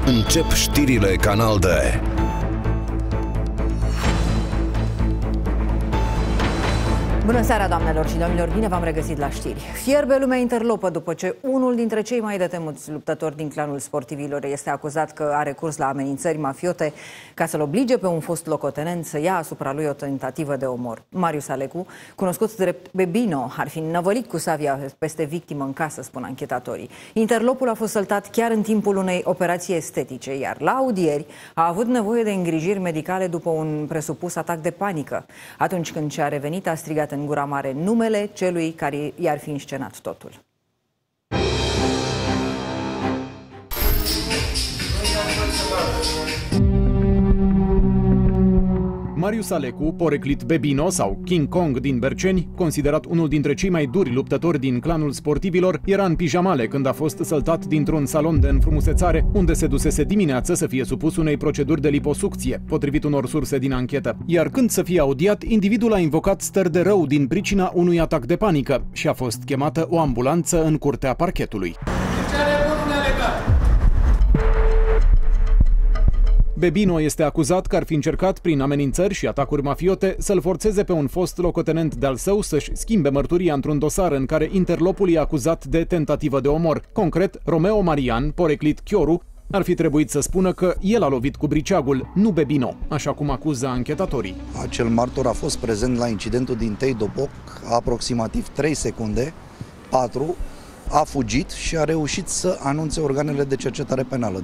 Încep știrile Canal D. Bună seara, doamnelor și domnilor, bine v-am regăsit la știri. Fierbe lumea interlopă după ce unul dintre cei mai detemuți luptători din clanul sportivilor este acuzat că a recurs la amenințări mafiote ca să-l oblige pe un fost locotenent să ia asupra lui o tentativă de omor. Marius Alecu, cunoscut drept Bebino, ar fi năvălit cu sabia peste victimă în casă, spun anchetatorii. Interlopul a fost săltat chiar în timpul unei operații estetice, iar la audieri a avut nevoie de îngrijiri medicale după un presupus atac de panică. Atunci când și-a revenit, a strigat în gura mare numele celui care i-ar fi înscenat totul. Marius Alecu, poreclit Bebino sau King Kong din Berceni, considerat unul dintre cei mai duri luptători din clanul sportivilor, era în pijamale când a fost săltat dintr-un salon de înfrumusețare, unde se dusese dimineață să fie supus unei proceduri de liposucție, potrivit unor surse din anchetă. Iar când să fie audiat, individul a invocat stări de rău din pricina unui atac de panică și a fost chemată o ambulanță în curtea parchetului. Bebino este acuzat că ar fi încercat, prin amenințări și atacuri mafiote, să-l forțeze pe un fost locotenent de-al său să-și schimbe mărturia într-un dosar în care interlopul e acuzat de tentativă de omor. Concret, Romeo Marian, poreclit Chioru, ar fi trebuit să spună că el a lovit cu briceagul, nu Bebino, așa cum acuză anchetatorii. Acel martor a fost prezent la incidentul din Tei-Doboc aproximativ 3 secunde, 4, a fugit și a reușit să anunțe organele de cercetare penală.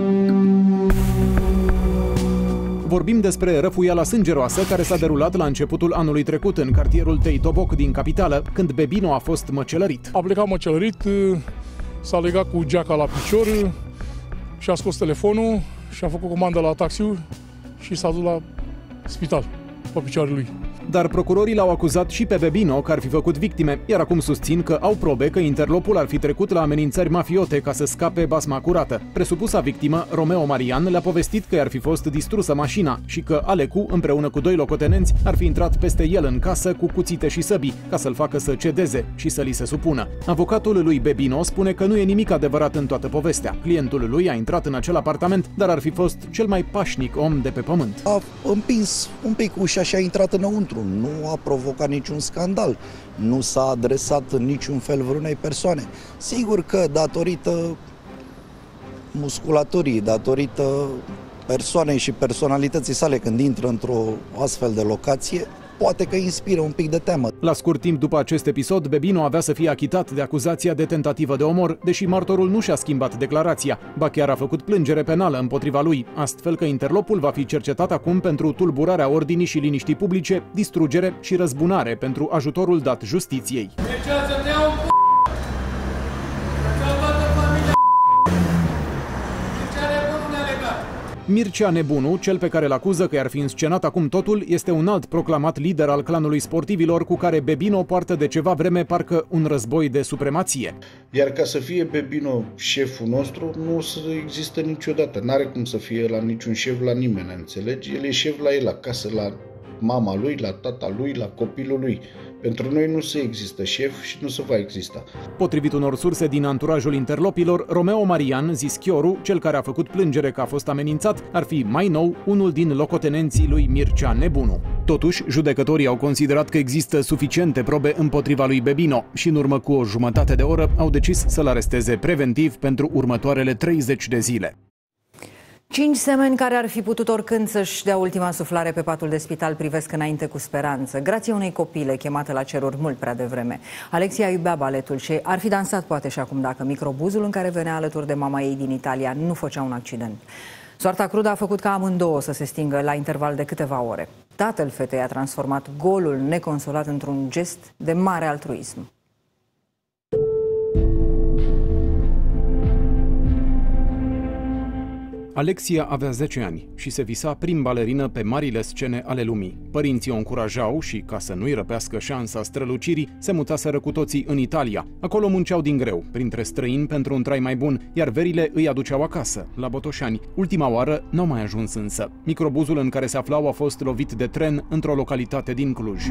Vorbim despre răfuiala sângeroasă care s-a derulat la începutul anului trecut în cartierul Tei-Doboc din capitală, când Bebino a fost măcelărit. A plecat măcelărit, s-a legat cu geaca la picior și a scos telefonul și a făcut comandă la taxiul și s-a dus la spital pe picioarele lui. Dar procurorii l-au acuzat și pe Bebino că ar fi făcut victime, iar acum susțin că au probe că interlopul ar fi trecut la amenințări mafiote ca să scape basma curată. Presupusa victimă, Romeo Marian, le-a povestit că i-ar fi fost distrusă mașina și că Alecu, împreună cu 2 locotenenți, ar fi intrat peste el în casă cu cuțite și săbii, ca să-l facă să cedeze și să li se supună. Avocatul lui Bebino spune că nu e nimic adevărat în toată povestea. Clientul lui a intrat în acel apartament, dar ar fi fost cel mai pașnic om de pe pământ. A împins un pic ușa și a intrat înăuntru. Nu a provocat niciun scandal, nu s-a adresat în niciun fel vreunei persoane. Sigur că datorită musculaturii, datorită persoanei și personalității sale când intră într-o astfel de locație, poate că inspiră un pic de teamă. La scurt timp după acest episod, Bebino avea să fie achitat de acuzația de tentativă de omor, deși martorul nu și-a schimbat declarația, ba chiar a făcut plângere penală împotriva lui, astfel că interlopul va fi cercetat acum pentru tulburarea ordinii și liniștii publice, distrugere și răzbunare pentru ajutorul dat justiției. Mircea Nebunu, cel pe care îl acuză că i-ar fi înscenat acum totul, este un alt proclamat lider al clanului sportivilor cu care Bebino poartă de ceva vreme parcă un război de supremație. Iar ca să fie Bebino șeful nostru, nu o să există niciodată. N-are cum să fie la niciun șef la nimeni, înțelegi? El e șef la el acasă, la mama lui, la tata lui, la copilul lui. Pentru noi nu se există șef și nu se va exista. Potrivit unor surse din anturajul interlopilor, Romeo Marian, zis Chioru, cel care a făcut plângere că a fost amenințat, ar fi mai nou unul din locotenenții lui Mircea Nebunu. Totuși, judecătorii au considerat că există suficiente probe împotriva lui Bebino și în urmă cu o jumătate de oră au decis să-l aresteze preventiv pentru următoarele 30 de zile. 5 semeni care ar fi putut oricând să-și dea ultima suflare pe patul de spital privesc înainte cu speranță, grație unei copile chemată la ceruri mult prea devreme. Alexia iubea baletul și ar fi dansat poate și acum dacă microbuzul în care venea alături de mama ei din Italia nu făcea un accident. Soarta crudă a făcut ca amândouă să se stingă la interval de câteva ore. Tatăl fetei a transformat golul neconsolat într-un gest de mare altruism. Alexia avea 10 ani și se visa prim balerină pe marile scene ale lumii. Părinții o încurajau și, ca să nu-i răpească șansa strălucirii, se mutaseră cu toții în Italia. Acolo munceau din greu, printre străini pentru un trai mai bun, iar verile îi aduceau acasă, la Botoșani. Ultima oară n-au mai ajuns însă. Microbuzul în care se aflau a fost lovit de tren într-o localitate din Cluj.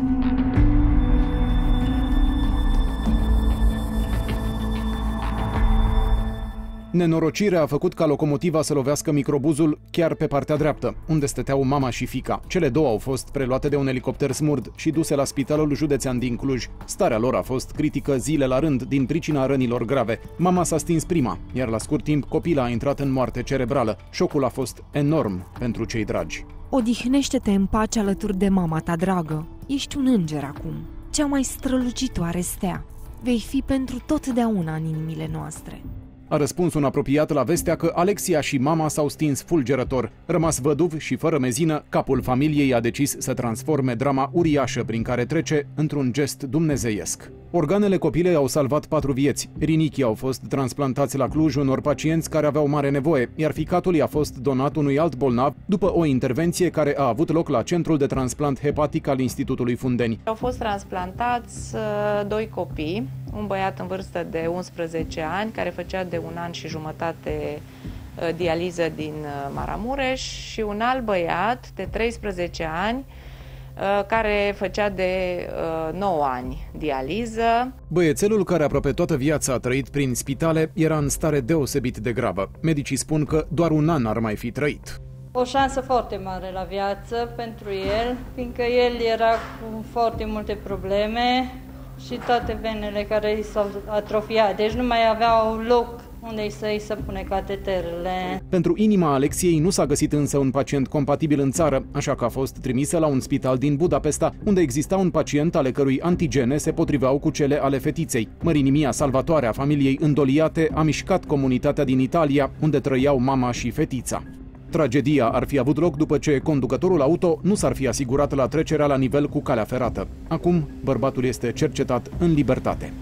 Nenorocirea a făcut ca locomotiva să lovească microbuzul chiar pe partea dreaptă, unde stăteau mama și fiica. Cele două au fost preluate de un elicopter Smurd și duse la Spitalul Județean din Cluj. Starea lor a fost critică zile la rând din pricina rănilor grave. Mama s-a stins prima, iar la scurt timp copila a intrat în moarte cerebrală. Șocul a fost enorm pentru cei dragi. Odihnește-te în pace alături de mama ta dragă. Ești un înger acum, cea mai strălucitoare stea. Vei fi pentru totdeauna în inimile noastre. A răspuns un apropiat la vestea că Alexia și mama s-au stins fulgerător. Rămas văduv și fără mezină, capul familiei a decis să transforme drama uriașă prin care trece într-un gest dumnezeiesc. Organele copilei au salvat 4 vieți. Rinichii au fost transplantați la Cluj unor pacienți care aveau mare nevoie, iar ficatul i-a fost donat unui alt bolnav după o intervenție care a avut loc la Centrul de Transplant Hepatic al Institutului Fundeni. Au fost transplantați 2 copii, un băiat în vârstă de 11 ani care făcea de 1 an și jumătate dializă din Maramureș și un alt băiat de 13 ani care făcea de 9 ani dializă. Băiețelul, care aproape toată viața a trăit prin spitale, era în stare deosebit de gravă. Medicii spun că doar 1 an ar mai fi trăit. O șansă foarte mare la viață pentru el, fiindcă el era cu foarte multe probleme și toate venele care i s-au atrofiat, deci nu mai aveau loc unde să-i se pune cateterele. Pentru inima Alexiei nu s-a găsit însă un pacient compatibil în țară, așa că a fost trimisă la un spital din Budapesta, unde exista un pacient ale cărui antigene se potriveau cu cele ale fetiței. Mărinimia salvatoare a familiei îndoliate a mișcat comunitatea din Italia, unde trăiau mama și fetița. Tragedia ar fi avut loc după ce conducătorul auto nu s-ar fi asigurat la trecerea la nivel cu calea ferată. Acum, bărbatul este cercetat în libertate.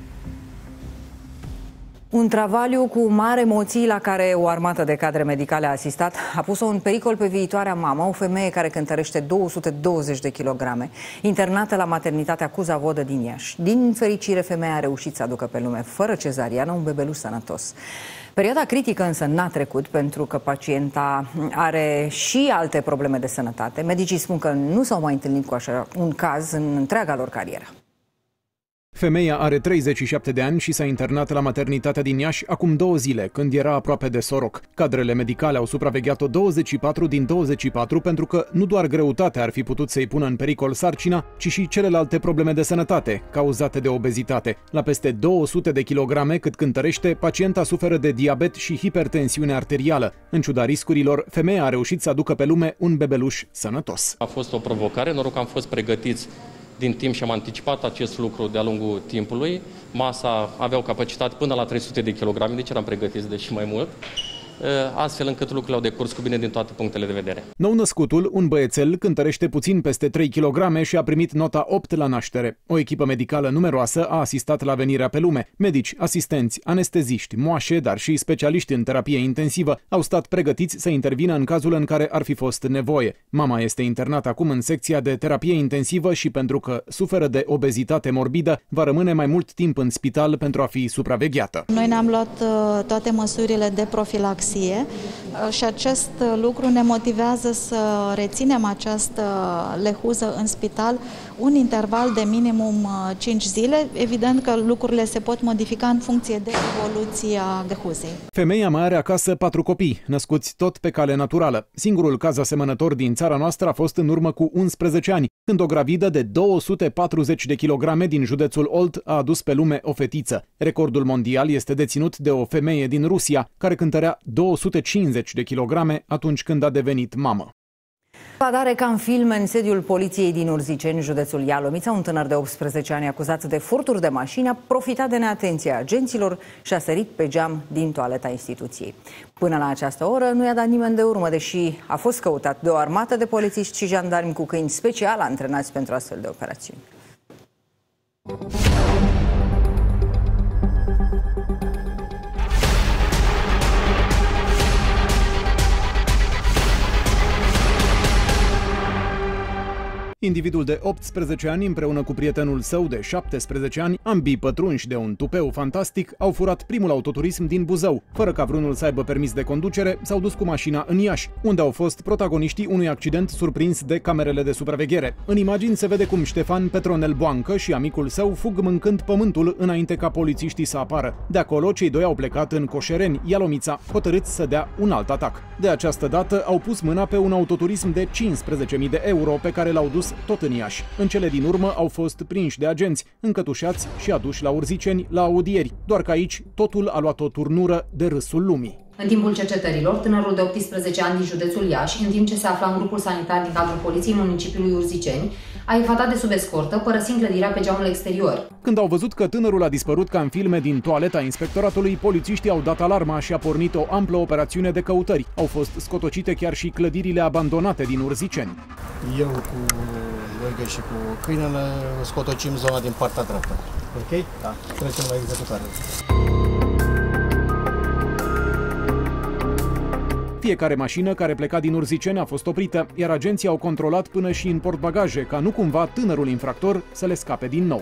Un travaliu cu mari emoții la care o armată de cadre medicale a asistat a pus-o în pericol pe viitoarea mamă, o femeie care cântărește 220 de kilograme, internată la maternitatea Cuza Vodă din Iași. Din fericire, femeia a reușit să aducă pe lume, fără cezariană, un bebeluș sănătos. Perioada critică însă n-a trecut, pentru că pacienta are și alte probleme de sănătate. Medicii spun că nu s-au mai întâlnit cu așa un caz în întreaga lor carieră. Femeia are 37 de ani și s-a internat la maternitatea din Iași acum 2 zile, când era aproape de soroc. Cadrele medicale au supravegheat-o 24 din 24 pentru că nu doar greutatea ar fi putut să-i pună în pericol sarcina, ci și celelalte probleme de sănătate, cauzate de obezitate. La peste 200 de kilograme cât cântărește, pacienta suferă de diabet și hipertensiune arterială. În ciuda riscurilor, femeia a reușit să aducă pe lume un bebeluș sănătos. A fost o provocare, noroc că am fost pregătiți din timp și am anticipat acest lucru de-a lungul timpului. Masa avea o capacitate până la 300 de kilograme, deci eram pregătiți de și mai mult, astfel încât lucrurile au decurs cu bine din toate punctele de vedere. Nou-născutul, un băiețel, cântărește puțin peste 3 kg și a primit nota 8 la naștere. O echipă medicală numeroasă a asistat la venirea pe lume. Medici, asistenți, anesteziști, moașe, dar și specialiști în terapie intensivă au stat pregătiți să intervină în cazul în care ar fi fost nevoie. Mama este internată acum în secția de terapie intensivă și, pentru că suferă de obezitate morbidă, va rămâne mai mult timp în spital pentru a fi supravegheată. Noi ne-am luat toate măsurile de profilaxie și acest lucru ne motivează să reținem această lehuză în spital un interval de minimum 5 zile. Evident că lucrurile se pot modifica în funcție de evoluția lehuzei. Femeia mai are acasă 4 copii, născuți tot pe cale naturală. Singurul caz asemănător din țara noastră a fost în urmă cu 11 ani, când o gravidă de 240 de kilograme din județul Olt a adus pe lume o fetiță. Recordul mondial este deținut de o femeie din Rusia, care cântărea 250 de kilograme atunci când a devenit mamă. Padare ca în filme în sediul poliției din Urziceni, județul Ialomița, un tânăr de 18 ani acuzat de furturi de mașini a profitat de neatenția agenților și a sărit pe geam din toaleta instituției. Până la această oră nu i-a dat nimeni de urmă, deși a fost căutat de o armată de polițiști și jandarmi cu câini special antrenați pentru astfel de operațiuni. Individul de 18 ani împreună cu prietenul său de 17 ani, ambii pătrunși de un tupeu fantastic, au furat primul autoturism din Buzău. Fără ca vreunul să aibă permis de conducere, s-au dus cu mașina în Iași, unde au fost protagoniștii unui accident surprins de camerele de supraveghere. În imagini se vede cum Ștefan Petronel Boancă și amicul său fug mâncând pământul înainte ca polițiștii să apară. De acolo, cei doi au plecat în Coșereni, Ialomița, hotărâți să dea un alt atac. De această dată au pus mâna pe un autoturism de 15.000 de euro pe care l-au dus tot în Iași. În cele din urmă au fost prinși de agenți, încătușați și aduși la Urziceni la audieri, doar că aici totul a luat o turnură de râsul lumii. În timpul cercetărilor, tânărul de 18 ani din județul Iași, în timp ce se afla în grupul sanitar din cadrul poliției municipiului Urziceni, a evadat de sub escortă, părăsind clădirea pe geamul exterior. Când au văzut că tânărul a dispărut ca în filme din toaleta inspectoratului, polițiștii au dat alarma și a pornit o amplă operațiune de căutări. Au fost scotocite chiar și clădirile abandonate din Urziceni. Eu cu Olga și cu câinele scotocim zona din partea dreaptă. Ok? Da. Trecem la executare. Fiecare mașină care pleca din Urziceni a fost oprită, iar agenții au controlat până și în portbagaje, ca nu cumva tânărul infractor să le scape din nou.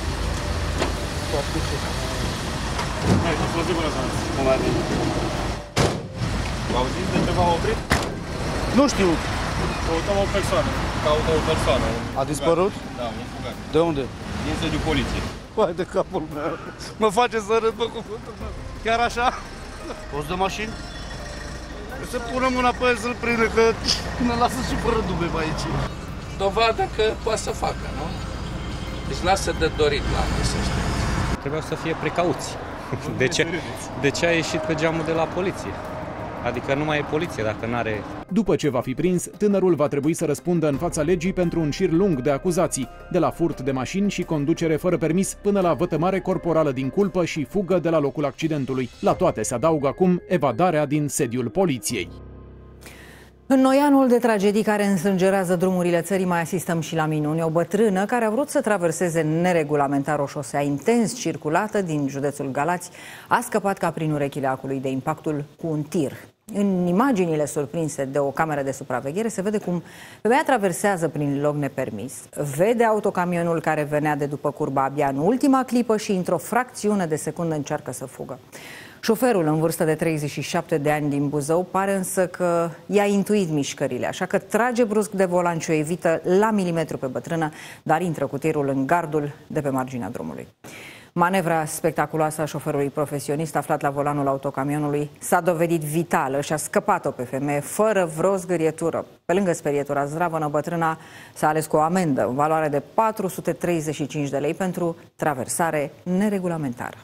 Auziți de ceva oprit? Nu știu. Căutăm o persoană. Caută o persoană. A dispărut? Da, un fugat. De unde? Din sediul poliției. Hai de capul meu. Mă face să râd, bă, cuvântul meu. Chiar așa? Poți de mașini? Să pună mâna pe el să-l prinde, că ne lasă și fără dube pe aici. Dovadă că poate să facă, nu? Deci lasă de dorit la chestia asta. Trebuiau să fie precauți. De ce a ieșit pe geamul de la poliție? Adică nu mai e poliție dacă n-are... După ce va fi prins, tânărul va trebui să răspundă în fața legii pentru un șir lung de acuzații, de la furt de mașini și conducere fără permis până la vătămare corporală din culpă și fugă de la locul accidentului. La toate se adaugă acum evadarea din sediul poliției. În noianul de tragedii care însângerează drumurile țării mai asistăm și la minuni. O bătrână care a vrut să traverseze neregulamentar o șosea intens circulată din județul Galați a scăpat ca prin urechile acului de impactul cu un tir. În imaginile surprinse de o cameră de supraveghere se vede cum femeia traversează prin loc nepermis, vede autocamionul care venea de după curba abia în ultima clipă și într-o fracțiune de secundă încearcă să fugă. Șoferul, în vârstă de 37 de ani din Buzău, pare însă că i-a intuit mișcările, așa că trage brusc de volan și o evită la milimetru pe bătrână, dar intră cu tirul în gardul de pe marginea drumului. Manevra spectaculoasă a șoferului profesionist aflat la volanul autocamionului s-a dovedit vitală și a scăpat-o pe femeie fără vreo zgârietură. Pe lângă sperietura zdravănă, bătrâna s-a ales cu o amendă în valoare de 435 de lei pentru traversare neregulamentară.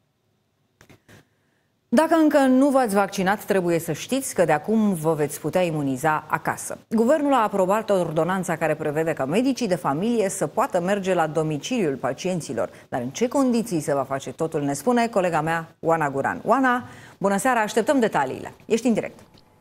Dacă încă nu v-ați vaccinat, trebuie să știți că de acum vă veți putea imuniza acasă. Guvernul a aprobat ordonanța care prevede ca medicii de familie să poată merge la domiciliul pacienților. Dar în ce condiții se va face totul, ne spune colega mea, Oana Guran. Oana, bună seara, așteptăm detaliile. Ești în direct.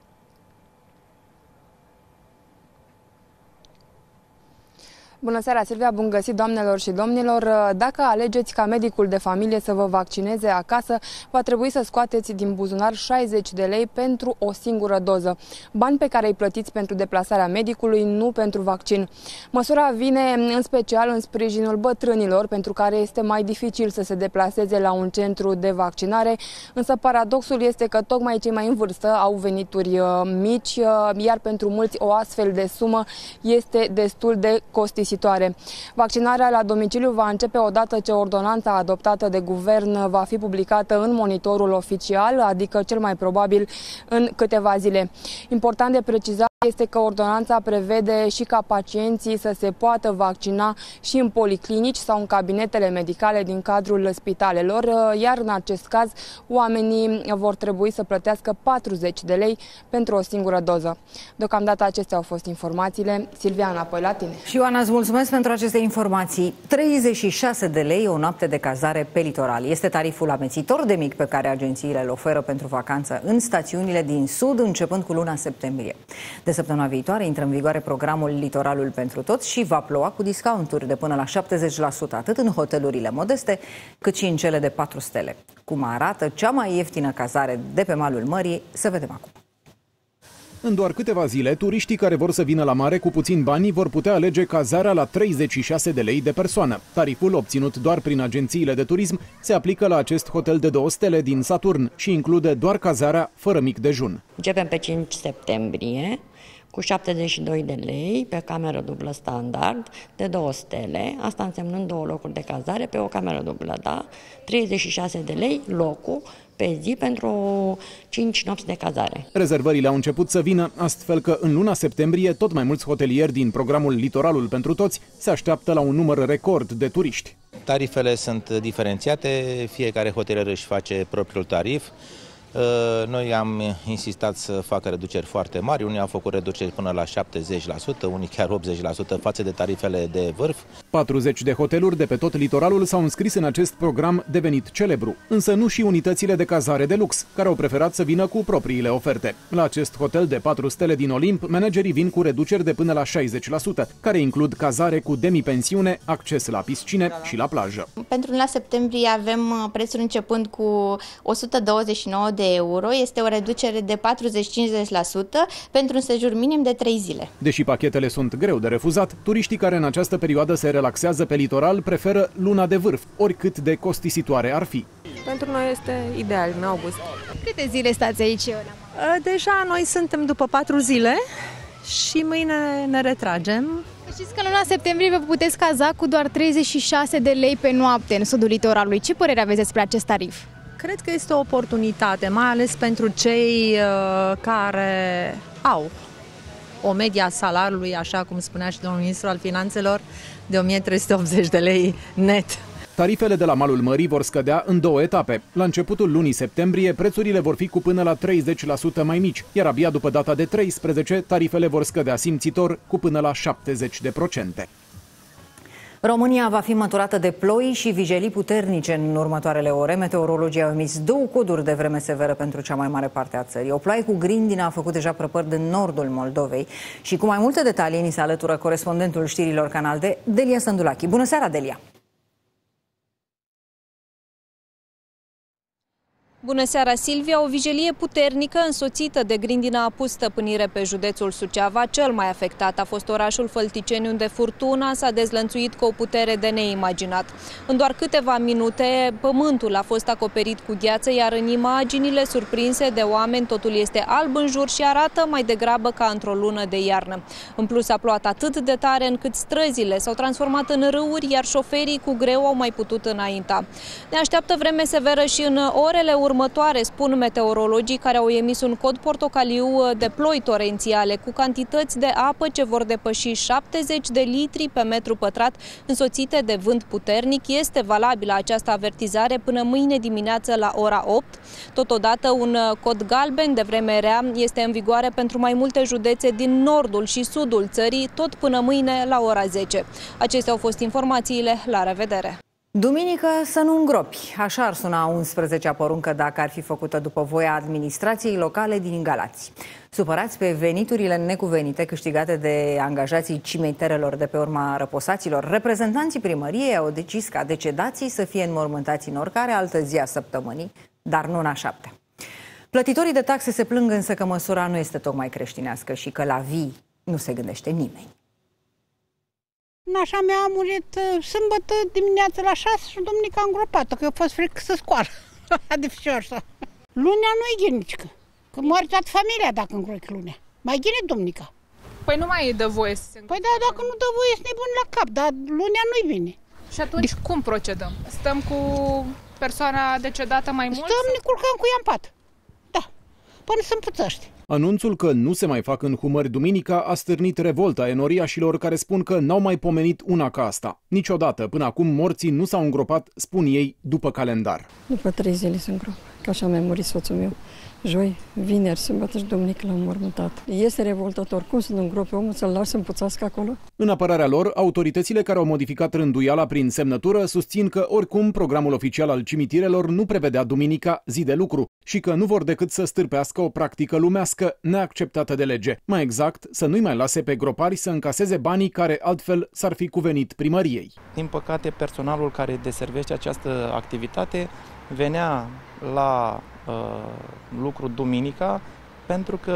Bună seara, Silvia, bun găsit, doamnelor și domnilor. Dacă alegeți ca medicul de familie să vă vaccineze acasă, va trebui să scoateți din buzunar 60 de lei pentru o singură doză. Bani pe care îi plătiți pentru deplasarea medicului, nu pentru vaccin. Măsura vine în special în sprijinul bătrânilor, pentru care este mai dificil să se deplaseze la un centru de vaccinare, însă paradoxul este că tocmai cei mai în vârstă au venituri mici, iar pentru mulți o astfel de sumă este destul de costisitoare. Vaccinarea la domiciliu va începe odată ce ordonanța adoptată de guvern va fi publicată în monitorul oficial, adică cel mai probabil în câteva zile. Important de precizat este că ordonanța prevede și ca pacienții să se poată vaccina și în policlinici sau în cabinetele medicale din cadrul spitalelor, iar în acest caz oamenii vor trebui să plătească 40 de lei pentru o singură doză. Deocamdată acestea au fost informațiile. Silvia, înapoi la tine. Și Ioana, îți mulțumesc pentru aceste informații. 36 de lei o noapte de cazare pe litoral. Este tariful amețitor de mic pe care agențiile îl oferă pentru vacanță în stațiunile din sud, începând cu luna septembrie. De săptămâna viitoare intră în vigoare programul Litoralul pentru Toți și va ploua cu discounturi de până la 70%, atât în hotelurile modeste, cât și în cele de 4 stele. Cum arată cea mai ieftină cazare de pe malul mării, să vedem acum. În doar câteva zile, turiștii care vor să vină la mare cu puțin bani vor putea alege cazarea la 36 de lei de persoană. Tariful obținut doar prin agențiile de turism se aplică la acest hotel de 2 stele din Saturn și include doar cazarea fără mic dejun. Începem pe 5 septembrie cu 72 de lei pe cameră dublă standard de 2 stele, asta însemnând 2 locuri de cazare pe o cameră dublă, da? 36 de lei locul pe zi pentru 5 nopți de cazare. Rezervările au început să vină, astfel că în luna septembrie tot mai mulți hotelieri din programul Litoralul pentru Toți se așteaptă la un număr record de turiști. Tarifele sunt diferențiate, fiecare hotelier își face propriul tarif. Noi am insistat să facă reduceri foarte mari, unii au făcut reduceri până la 70%, unii chiar 80% față de tarifele de vârf. 40 de hoteluri de pe tot litoralul s-au înscris în acest program devenit celebru, însă nu și unitățile de cazare de lux, care au preferat să vină cu propriile oferte. La acest hotel de 4 stele din Olimp, managerii vin cu reduceri de până la 60%, care includ cazare cu demipensiune, acces la piscine și la plajă. Pentru luna septembrie avem prețuri începând cu 129 de euro, este o reducere de 40-50% pentru un sejur minim de 3 zile. Deși pachetele sunt greu de refuzat, turiștii care în această perioadă se relaxează pe litoral preferă luna de vârf, oricât de costisitoare ar fi. Pentru noi este ideal, în august. Câte zile stați aici? Deja noi suntem după 4 zile și mâine ne retragem. Știți că în luna septembrie vă puteți caza cu doar 36 de lei pe noapte în sudul litoralului. Ce părere aveți despre acest tarif? Cred că este o oportunitate, mai ales pentru cei care au o medie a salariului, așa cum spunea și domnul ministru al Finanțelor, de 1380 de lei net. Tarifele de la malul mării vor scădea în 2 etape. La începutul lunii septembrie, prețurile vor fi cu până la 30% mai mici, iar abia după data de 13, tarifele vor scădea simțitor cu până la 70%. România va fi măturată de ploi și vijelii puternice în următoarele ore. Meteorologii au emis 2 coduri de vreme severă pentru cea mai mare parte a țării. O ploaie cu grindină a făcut deja prăpări în nordul Moldovei și cu mai multe detalii ni se alătură corespondentul știrilor Canal D, Delia Sândulachi. Bună seara, Delia! Bună seara, Silvia! O vijelie puternică însoțită de grindina a pus stăpânire pe județul Suceava. Cel mai afectat a fost orașul Fălticeni, unde furtuna s-a dezlănțuit cu o putere de neimaginat. În doar câteva minute, pământul a fost acoperit cu gheață, iar în imaginile surprinse de oameni totul este alb în jur și arată mai degrabă ca într-o lună de iarnă. În plus, a plouat atât de tare încât străzile s-au transformat în râuri, iar șoferii cu greu au mai putut înainta. Ne așteaptă vreme severă și în orele următoare, spun meteorologii, care au emis un cod portocaliu de ploi torențiale cu cantități de apă ce vor depăși 70 de litri pe metru pătrat, însoțite de vânt puternic. Este valabilă această avertizare până mâine dimineață la ora 8. Totodată, un cod galben de vreme rea este în vigoare pentru mai multe județe din nordul și sudul țării, tot până mâine la ora 10. Acestea au fost informațiile. La revedere! Duminică să nu îngropi. Așa ar suna a 11-a poruncă dacă ar fi făcută după voia administrației locale din Galați. Supărați pe veniturile necuvenite câștigate de angajații cimenterelor de pe urma răposaților, reprezentanții primăriei au decis ca decedații să fie înmormântați în oricare altă zi a săptămânii, dar nu în a 7-a. Plătitorii de taxe se plâng însă că măsura nu este tocmai creștinească și că la vii nu se gândește nimeni. Nașa mea a murit sâmbătă dimineața la 6 și duminica îngropată, că a fost frică să scoară. De fișoară. Lunea nu-i ghinică, că moare toată familia dacă îngropi lunea. Mai ghine duminica. Păi nu mai dă voie să se Păi da, dacă nu dă voie, sunt nebun la cap, dar lunea nu-i bine. Și atunci cum procedăm? Stăm cu persoana decedată mai mult? Stăm, ne culcăm cu ea în pat. Da, până se împuțăște. Anunțul că nu se mai fac înhumări duminica a stârnit revolta enoriașilor care spun că n-au mai pomenit una ca asta. Niciodată, până acum, morții nu s-au îngropat, spun ei, după calendar. După 3 zile se îngrop, că așa mi-a murit soțul meu. Joi, vineri, sâmbătă și duminică l-am mormântat. Este revoltător. Cum să nu îngrope omul, să-l lasă împuțească acolo? În apărarea lor, autoritățile care au modificat rânduiala prin semnătură susțin că oricum programul oficial al cimitirelor nu prevedea duminica zi de lucru și că nu vor decât să stârpească o practică lumească neacceptată de lege. Mai exact, să nu-i mai lase pe gropari să încaseze banii care altfel s-ar fi cuvenit primăriei. Din păcate, personalul care deservește această activitate venea la lucru duminica pentru că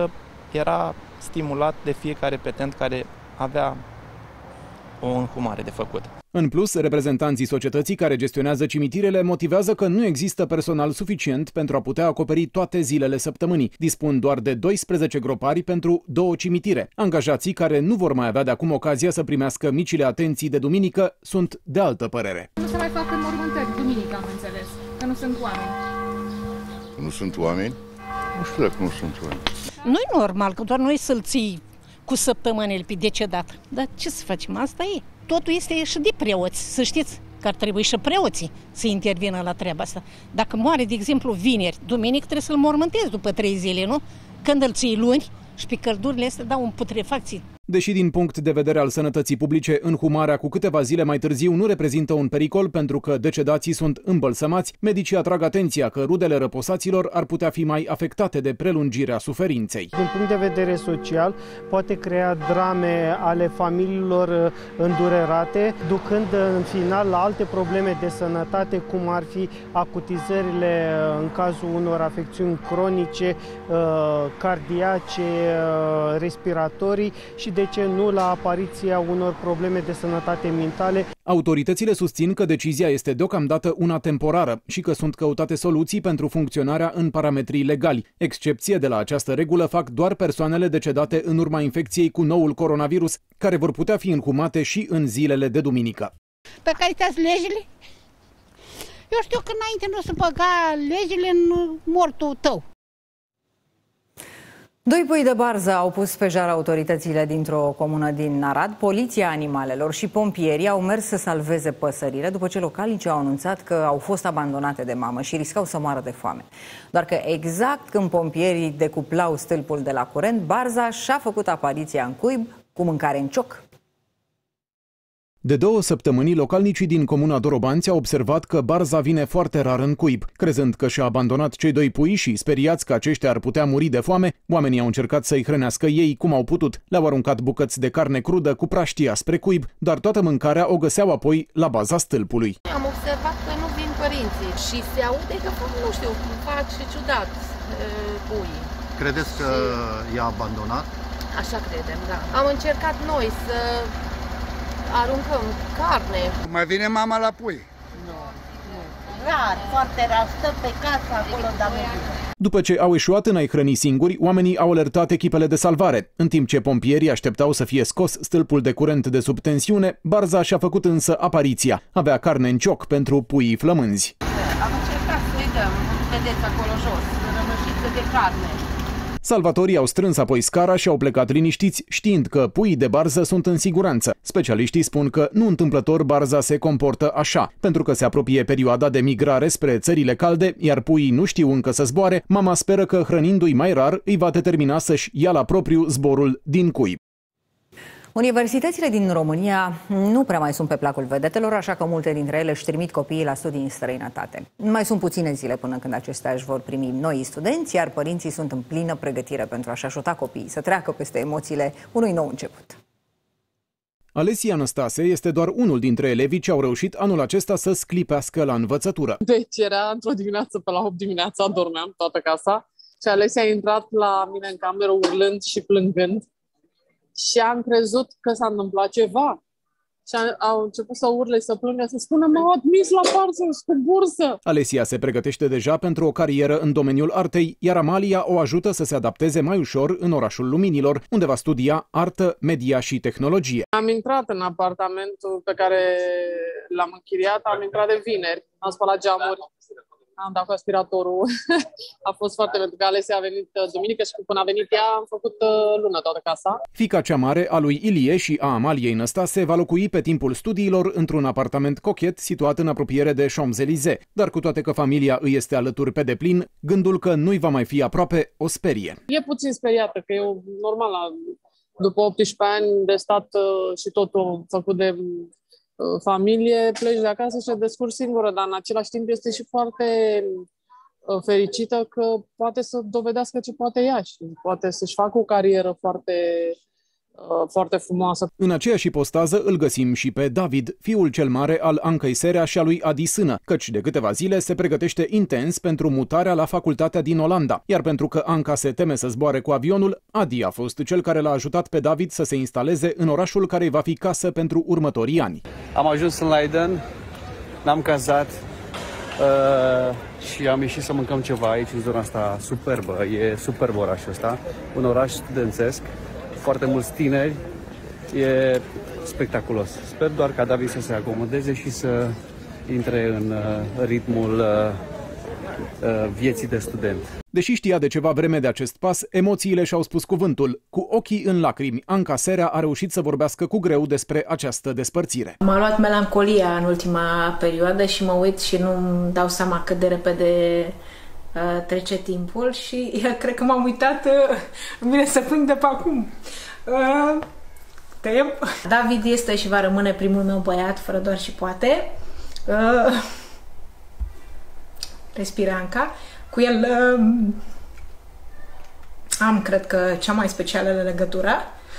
era stimulat de fiecare petent care avea o înhumare de făcut. În plus, reprezentanții societății care gestionează cimitirele motivează că nu există personal suficient pentru a putea acoperi toate zilele săptămânii. Dispun doar de 12 gropari pentru 2 cimitire. Angajații care nu vor mai avea de acum ocazia să primească micile atenții de duminică sunt de altă părere. Nu se mai fac înmormântări duminică, am înțeles, că nu sunt oameni. Nu sunt oameni? Nu știu dacă nu sunt oameni. Nu-i normal că doar noi să-l ții cu săptămânile pe decedat. Dar ce să facem? Asta e. Totul este și de preoți, să știți că ar trebui și preoții să intervină la treaba asta. Dacă moare, de exemplu, vineri, duminică trebuie să-l mormântezi după 3 zile, nu? Când îl ții luni și pe căldurile astea dau în putrefacție. Deși din punct de vedere al sănătății publice, înhumarea cu câteva zile mai târziu nu reprezintă un pericol pentru că decedații sunt îmbălsămați, medicii atrag atenția că rudele răposaților ar putea fi mai afectate de prelungirea suferinței. Din punct de vedere social, poate crea drame ale familiilor îndurerate, ducând în final la alte probleme de sănătate, cum ar fi acutizările în cazul unor afecțiuni cronice, cardiace, respiratorii și de ce nu la apariția unor probleme de sănătate mentale. Autoritățile susțin că decizia este deocamdată una temporară și că sunt căutate soluții pentru funcționarea în parametrii legali. Excepție de la această regulă fac doar persoanele decedate în urma infecției cu noul coronavirus, care vor putea fi înhumate și în zilele de duminică. Pe care stați legile? Eu știu că înainte nu se băga legile în mortul tău. 2 pui de barză au pus pe jar autoritățile dintr-o comună din Arad. Poliția animalelor și pompierii au mers să salveze păsările după ce localnicii au anunțat că au fost abandonate de mamă și riscau să moară de foame. Doar că exact când pompierii decuplau stâlpul de la curent, barza și-a făcut apariția în cuib cu mâncare în cioc. De 2 săptămâni, localnicii din comuna Dorobanți au observat că barza vine foarte rar în cuib. Crezând că și-a abandonat cei 2 pui și speriați că aceștia ar putea muri de foame, oamenii au încercat să-i hrănească ei cum au putut. Le-au aruncat bucăți de carne crudă cu praștia spre cuib, dar toată mâncarea o găseau apoi la baza stâlpului. Am observat că nu vin părinții și se aude că, nu știu, fac și ciudat puii. Credeți că i-a abandonat? Așa credem, da. Am încercat noi să aruncăm carne. Mai vine mama la pui? Nu. Rar, foarte rar. Stă pe casă acolo, dar nu vine. După ce au eșuat în a-i hrăni singuri, oamenii au alertat echipele de salvare. În timp ce pompierii așteptau să fie scos stâlpul de curent de sub tensiune, barza și-a făcut însă apariția. Avea carne în cioc pentru puii flămânzi. Am încercat să-i dăm, vedeți acolo jos, rămășiță de carne. Salvatorii au strâns apoi scara și au plecat liniștiți, știind că puii de barză sunt în siguranță. Specialiștii spun că nu întâmplător barza se comportă așa. Pentru că se apropie perioada de migrare spre țările calde, iar puii nu știu încă să zboare, mama speră că hrănindu-i mai rar îi va determina să-și ia la propriu zborul din cuib. Universitățile din România nu prea mai sunt pe placul vedetelor, așa că multe dintre ele își trimit copiii la studii în străinătate. Mai sunt puține zile până când acestea își vor primi noi studenți, iar părinții sunt în plină pregătire pentru a-și ajuta copiii să treacă peste emoțiile unui nou început. Alesia Năstase este doar unul dintre elevii ce au reușit anul acesta să sclipească la învățătură. Deci era într-o dimineață, pe la 8 dimineața, dormeam toată casa și Alesia a intrat la mine în cameră urlând și plângând. Și am crezut că s-a întâmplat ceva. Și au început să urle, să plângă, să spună: m-au admis la Parsons cu bursă. Alesia se pregătește deja pentru o carieră în domeniul artei, iar Amalia o ajută să se adapteze mai ușor în orașul Luminilor, unde va studia artă, media și tehnologie. Am intrat în apartamentul pe care l-am închiriat, am intrat de vineri, am spălat geamuri. Am dat cu aspiratorul. A fost foarte, pentru că Alesia a venit duminică și până a venit ea am făcut lună toată casa. Fiica cea mare a lui Ilie și a Amaliei Năstase va locui pe timpul studiilor într-un apartament cochet situat în apropiere de Champs-Élysées. Dar cu toate că familia îi este alături pe deplin, gândul că nu-i va mai fi aproape o sperie. E puțin speriată, că eu normal după 18 ani de stat și totul făcut de familie, pleci de acasă și te descurci singură, dar în același timp este și foarte fericită că poate să dovedească ce poate ea și poate să-și facă o carieră foarte foarte frumoasă. În aceeași ipostază îl găsim și pe David, fiul cel mare al Ancăi Serea și a lui Adi Sână, căci de câteva zile se pregătește intens pentru mutarea la facultatea din Olanda. Iar pentru că Anca se teme să zboare cu avionul, Adi a fost cel care l-a ajutat pe David să se instaleze în orașul care îi va fi casă pentru următorii ani. Am ajuns în Leiden, n-am cazat și am ieșit să mâncăm ceva aici în zona asta superbă. E superb orașul ăsta, un oraș studențesc, foarte mulți tineri, e spectaculos. Sper doar ca David să se acomodeze și să intre în ritmul vieții de student. Deși știa de ceva vreme de acest pas, emoțiile și-au spus cuvântul. Cu ochii în lacrimi, Anca Serea a reușit să vorbească cu greu despre această despărțire. M-a luat melancolia în ultima perioadă și mă uit și nu-mi dau seama cât de repede trece timpul și cred că m-am uitat, îmi vine să plâng de pe acum. David este și va rămâne primul meu băiat, fără doar și poate. Respira Anca. Cu el am, cred că, cea mai specială legătură.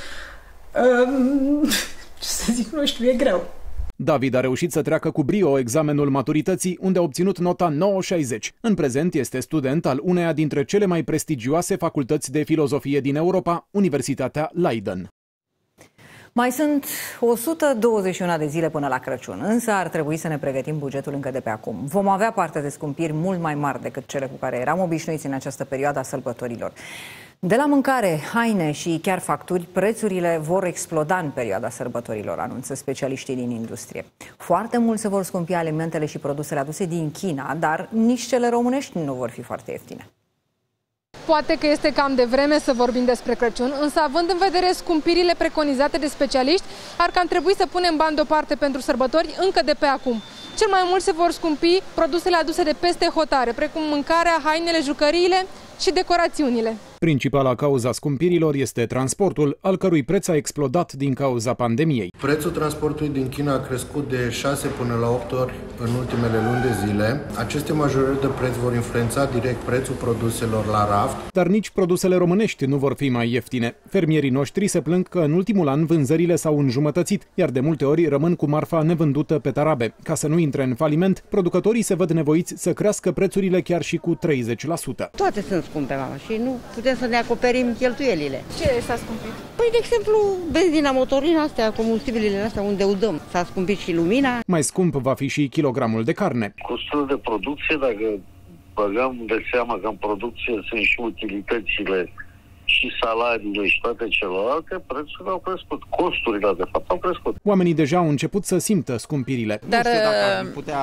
Ce să zic, nu știu, e greu. David a reușit să treacă cu brio examenul maturității, unde a obținut nota 9,60. În prezent este student al uneia dintre cele mai prestigioase facultăți de filozofie din Europa, Universitatea Leiden. Mai sunt 121 de zile până la Crăciun, însă ar trebui să ne pregătim bugetul încă de pe acum. Vom avea parte de scumpiri mult mai mari decât cele cu care eram obișnuiți în această perioadă a sărbătorilor. De la mâncare, haine și chiar facturi, prețurile vor exploda în perioada sărbătorilor, anunță specialiștii din industrie. Foarte mult se vor scumpi alimentele și produsele aduse din China, dar nici cele românești nu vor fi foarte ieftine. Poate că este cam de vreme să vorbim despre Crăciun, însă având în vedere scumpirile preconizate de specialiști, ar cam trebui să punem bani deoparte pentru sărbători încă de pe acum. Cel mai mult se vor scumpi produsele aduse de peste hotare, precum mâncarea, hainele, jucăriile și decorațiunile. Principala cauza scumpirilor este transportul, al cărui preț a explodat din cauza pandemiei. Prețul transportului din China a crescut de 6 până la 8 ori în ultimele luni de zile. Aceste majorări de preț vor influența direct prețul produselor la raft. Dar nici produsele românești nu vor fi mai ieftine. Fermierii noștri se plâng că în ultimul an vânzările s-au înjumătățit, iar de multe ori rămân cu marfa nevândută pe tarabe. Ca să nu intre în faliment, producătorii se văd nevoiți să crească prețurile chiar și cu 30%. Toate sunt scumpe, mama, și nu putem să ne acoperim cheltuielile. Ce s-a scumpit? Păi, de exemplu, benzina, motorina astea, combustibilele astea, unde udăm. S-a scumpit și lumina. Mai scump va fi și kilogramul de carne. Costul de producție, dacă băgăm de seama că în producție sunt și utilitățile și salariile și toate celelalte, prețurile au crescut. Costurile, de fapt, au crescut. Oamenii deja au început să simtă scumpirile. Dar nu știu dacă ar putea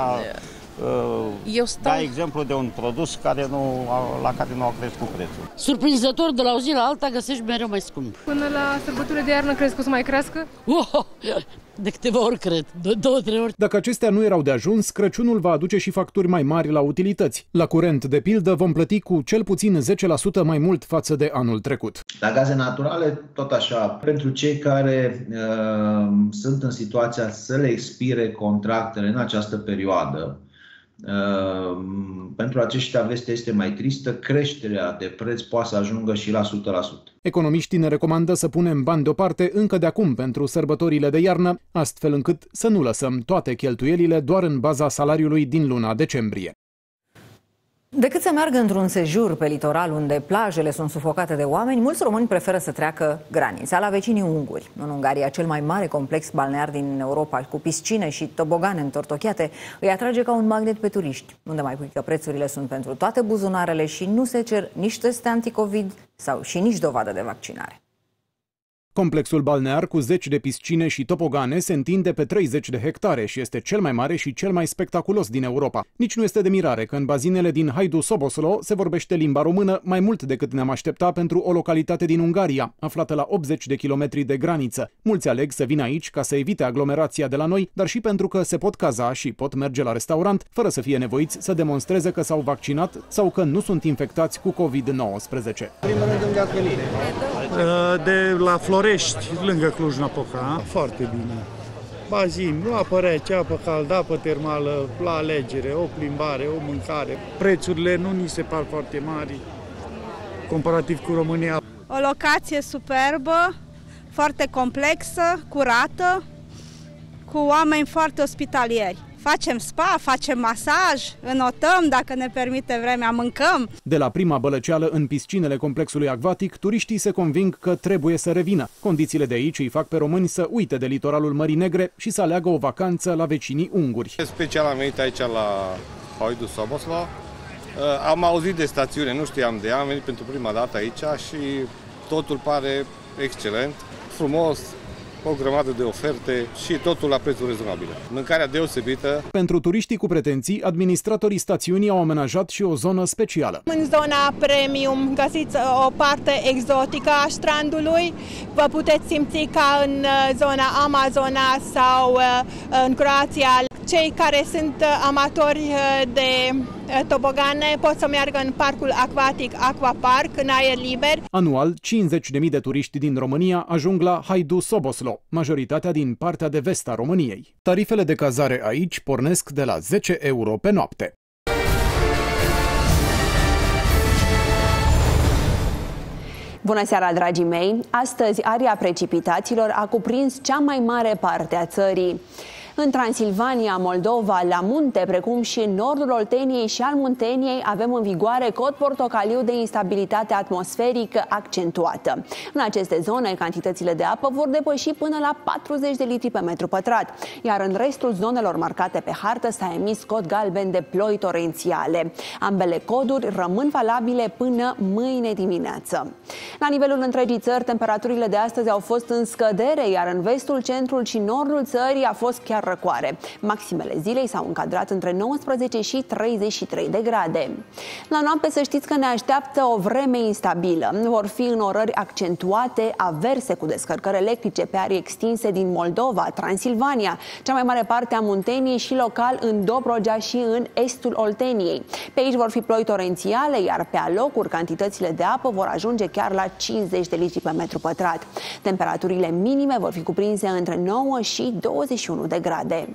da exemplu de un produs la care nu a crescut prețul. Surprinzător, de la o zi la alta găsești mereu mai scump. Până la sărbătorile de iarnă crezi că o să mai crească? De câteva ori, cred. De 2-3 ori. Dacă acestea nu erau de ajuns, Crăciunul va aduce și facturi mai mari la utilități. La curent, de pildă, vom plăti cu cel puțin 10% mai mult față de anul trecut. La gaze naturale, tot așa, pentru cei care sunt în situația să le expire contractele în această perioadă, pentru aceștia vestea este mai tristă, creșterea de preț poate să ajungă și la 100%. Economiștii ne recomandă să punem bani deoparte încă de acum pentru sărbătorile de iarnă, astfel încât să nu lăsăm toate cheltuielile doar în baza salariului din luna decembrie. Decât să meargă într-un sejur pe litoral unde plajele sunt sufocate de oameni, mulți români preferă să treacă granița la vecinii unguri. În Ungaria, cel mai mare complex balnear din Europa, cu piscine și tobogane întortocheate, îi atrage ca un magnet pe turiști. Unde mai pui că prețurile sunt pentru toate buzunarele și nu se cer nici teste anticovid și nici dovadă de vaccinare. Complexul balnear cu 10 de piscine și tobogane se întinde pe 30 de hectare și este cel mai mare și cel mai spectaculos din Europa. Nici nu este de mirare că în bazinele din Haidu-Soboslo se vorbește limba română mai mult decât ne-am aștepta pentru o localitate din Ungaria, aflată la 80 de kilometri de graniță. Mulți aleg să vină aici ca să evite aglomerația de la noi, dar și pentru că se pot caza și pot merge la restaurant fără să fie nevoiți să demonstreze că s-au vaccinat sau că nu sunt infectați cu COVID-19. De la Florești, lângă Cluj-Napoca. Foarte bine. Bazin, nu apă rece, apă caldă, apă termală, la alegere, o plimbare, o mâncare. Prețurile nu ni se par foarte mari comparativ cu România. O locație superbă, foarte complexă, curată, cu oameni foarte ospitalieri. Facem spa, facem masaj, înotăm dacă ne permite vremea, mâncăm. De la prima bălăceală în piscinele complexului acvatic, turiștii se conving că trebuie să revină. Condițiile de aici îi fac pe români să uite de litoralul Mării Negre și să aleagă o vacanță la vecinii unguri. Special am venit aici la Haidú Szoboszló. Am auzit de stațiune, nu știam de ea, am venit pentru prima dată aici și totul pare excelent, frumos, o grămadă de oferte și totul la prețuri rezonabile. Mâncarea deosebită. Pentru turiștii cu pretenții, administratorii stațiunii au amenajat și o zonă specială. În zona premium găsiți o parte exotică a strandului. Vă puteți simți ca în zona Amazona sau în Croația. Cei care sunt amatori de tobogane pot să meargă în parcul acvatic Aquapark în aer liber. Anual, 50.000 de turiști din România ajung la Haidú Szoboszló, majoritatea din partea de vest a României. Tarifele de cazare aici pornesc de la 10 euro pe noapte. Bună seara, dragii mei! Astăzi, aria precipitațiilor a cuprins cea mai mare parte a țării. În Transilvania, Moldova, la munte, precum și în nordul Olteniei și al Munteniei, avem în vigoare cod portocaliu de instabilitate atmosferică accentuată. În aceste zone, cantitățile de apă vor depăși până la 40 de litri pe metru pătrat, iar în restul zonelor marcate pe hartă s-a emis cod galben de ploi torențiale. Ambele coduri rămân valabile până mâine dimineață. La nivelul întregii țări, temperaturile de astăzi au fost în scădere, iar în vestul, centrul și nordul țării a fost chiar răcoare. Maximele zilei s-au încadrat între 19 și 33 de grade. La noapte să știți că ne așteaptă o vreme instabilă. Vor fi înnorări accentuate, averse cu descărcări electrice pe arii extinse din Moldova, Transilvania, cea mai mare parte a Munteniei și local în Dobrogea și în estul Olteniei. Pe aici vor fi ploi torențiale, iar pe alocuri cantitățile de apă vor ajunge chiar la 50 de litri pe metru pătrat. Temperaturile minime vor fi cuprinse între 9 și 21 de grade.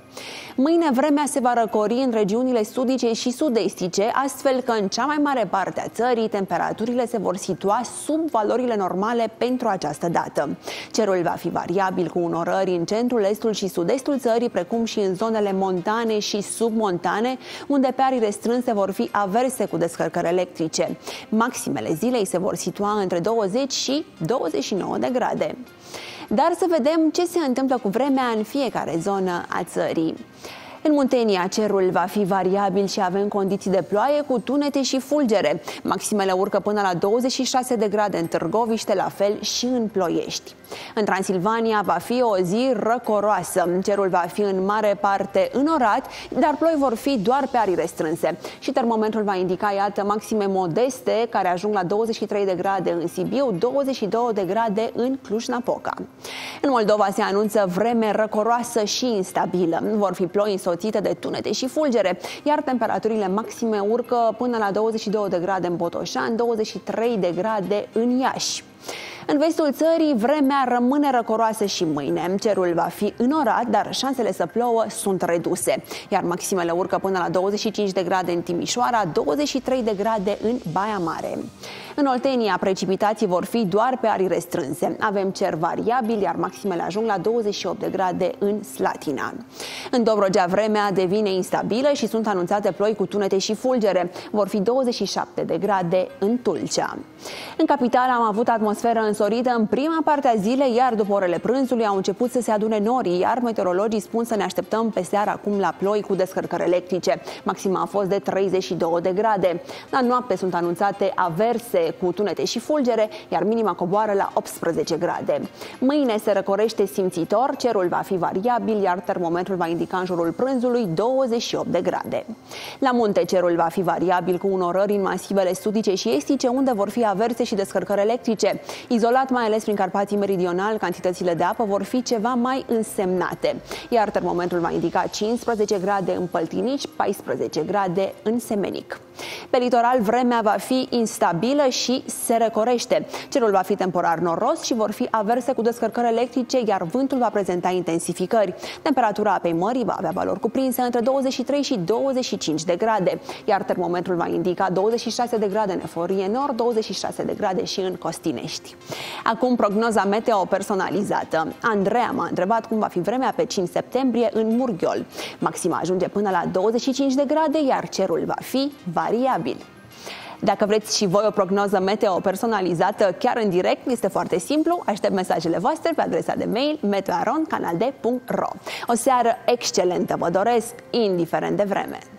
Mâine vremea se va răcori în regiunile sudice și sud-estice, astfel că în cea mai mare parte a țării temperaturile se vor situa sub valorile normale pentru această dată. Cerul va fi variabil cu înnorări în centrul, estul și sud-estul țării, precum și în zonele montane și submontane, unde pe arii restrânse vor fi averse cu descărcări electrice. Maximele zilei se vor situa între 20 și 29 de grade. Dar să vedem ce se întâmplă cu vremea în fiecare zonă a țării. În Muntenia, cerul va fi variabil și avem condiții de ploaie cu tunete și fulgere. Maximele urcă până la 26 de grade în Târgoviște, la fel și în Ploiești. În Transilvania va fi o zi răcoroasă. Cerul va fi în mare parte înnorat, dar ploi vor fi doar pe arii restrânse. Și termometrul va indica, iată, maxime modeste, care ajung la 23 de grade în Sibiu, 22 de grade în Cluj-Napoca. În Moldova se anunță vreme răcoroasă și instabilă. Vor fi ploi însoțite de tunete și fulgere, iar temperaturile maxime urcă până la 22 de grade în Botoșani, 23 de grade în Iași. În vestul țării, vremea rămâne răcoroasă și mâine. Cerul va fi înnorat, dar șansele să plouă sunt reduse. Iar maximele urcă până la 25 de grade în Timișoara, 23 de grade în Baia Mare. În Oltenia, precipitații vor fi doar pe arii restrânse. Avem cer variabil, iar maximele ajung la 28 de grade în Slatina. În Dobrogea, vremea devine instabilă și sunt anunțate ploi cu tunete și fulgere. Vor fi 27 de grade în Tulcea. În capitală am avut atmosferă însorită în prima parte a zilei, iar după orele prânzului au început să se adune norii, iar meteorologii spun să ne așteptăm pe seară acum la ploi cu descărcări electrice. Maxima a fost de 32 de grade. La noapte sunt anunțate averse cu tunete și fulgere, iar minima coboară la 18 grade. Mâine se răcorește simțitor, cerul va fi variabil, iar termometrul va indica în jurul prânzului 28 de grade. La munte, cerul va fi variabil cu înnorări în masivele sudice și estice, unde vor fi averse și descărcări electrice. Izolat, mai ales prin Carpații Meridional, cantitățile de apă vor fi ceva mai însemnate, iar termometrul va indica 15 grade în Păltinici, 14 grade în Semenic. Pe litoral, vremea va fi instabilă și se recorește. Cerul va fi temporar noros și vor fi averse cu descărcări electrice, iar vântul va prezenta intensificări. Temperatura apei mării va avea valori cuprinse între 23 și 25 de grade, iar termometrul va indica 26 de grade în Eforie Nord, 26 de grade și în Costinești. Acum prognoza meteo personalizată. Andreea m-a întrebat cum va fi vremea pe 5 septembrie în Murghiol. Maxima ajunge până la 25 de grade, iar cerul va fi variabil. Dacă vreți și voi o prognoză meteo personalizată chiar în direct, este foarte simplu. Aștept mesajele voastre pe adresa de mail meteoaron@canalde.ro. O seară excelentă vă doresc, indiferent de vreme.